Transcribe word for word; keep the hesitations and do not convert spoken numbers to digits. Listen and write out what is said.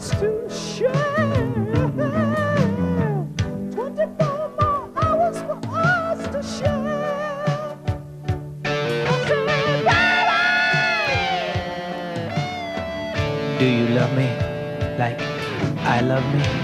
us to share. twenty-four more hours for us to share. I said, baby, Do you love me like I love me?